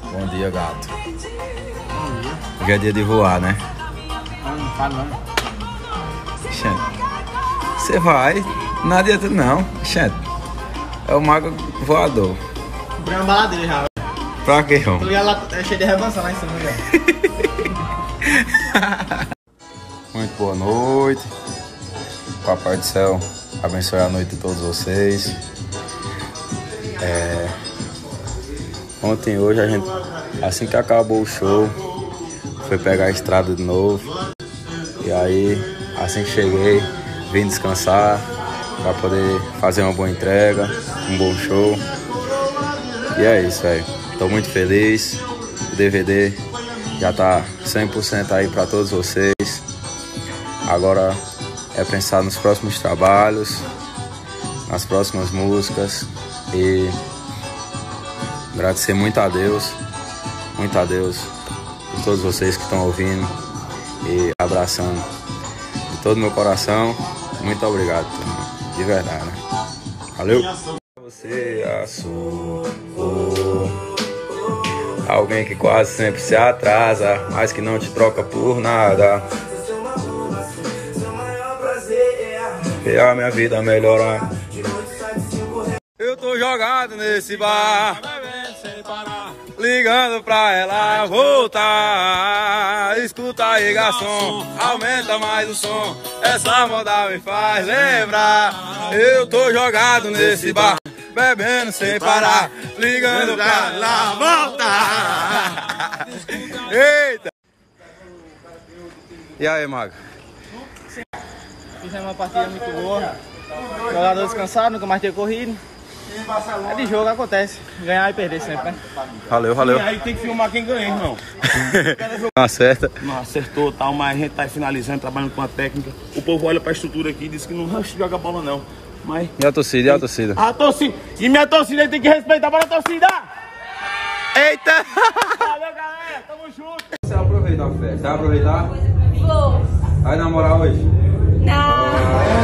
Bom dia, gato. Hoje é dia de voar, né? Não fala não. Você vai, não adianta não. Gente, é o mago voador. Comprei uma baladeira já. Pra quê, homem? Tô ligado lá, é cheio de revança lá em cima, já. Muito boa noite. Papai do céu abençoe a noite de todos vocês. Ontem e hoje a gente, assim que acabou o show, foi pegar a estrada de novo. E aí, assim que cheguei, vim descansar para poder fazer uma boa entrega, um bom show. E é isso, velho. Tô muito feliz. O DVD já tá 100% aí para todos vocês. Agora é pensar nos próximos trabalhos, nas próximas músicas e agradecer muito a Deus por todos vocês que estão ouvindo e abraçando de todo meu coração. Muito obrigado, de verdade, né? Valeu! Você assou alguém que quase sempre se atrasa, mas que não te troca por nada. E a minha vida melhorar. Eu tô jogado nesse bar, ligando pra ela voltar. Escuta aí, garçom, aumenta mais o som. Essa moda me faz lembrar. Eu tô jogado nesse bar, bebendo sem parar, ligando pra ela voltar. Eita! E aí, Mago? Fizemos uma partida muito boa. Jogador descansado, nunca mais ter corrido. É de jogo, acontece. Ganhar e perder sempre, né? Valeu. E aí tem que filmar quem ganha, irmão. Acerta. Não acertou tal, mas a gente tá finalizando, trabalhando com a técnica. O povo olha pra estrutura aqui e diz que não joga bola não. Mas... E a torcida, A torcida. E minha torcida tem que respeitar. Bora, torcida! Eita! Valeu, galera. Tamo junto. Você aproveita a festa. Vai aproveitar? Vou. Vai namorar hoje? Não.